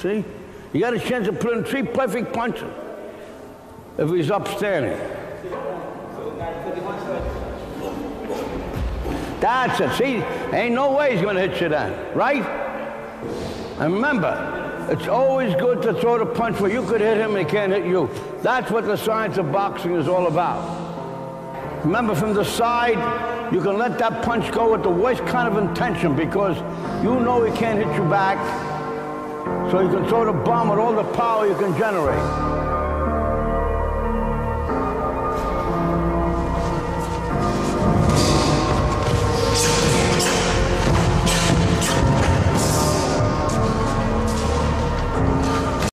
See? You got a chance of putting 3 perfect punches if he's upstanding. That's it. See, ain't no way he's going to hit you then, right? And remember, it's always good to throw the punch where you could hit him and he can't hit you. That's what the science of boxing is all about. Remember, from the side, you can let that punch go with the worst kind of intention because you know he can't hit you back, so you can throw the bomb with all the power you can generate.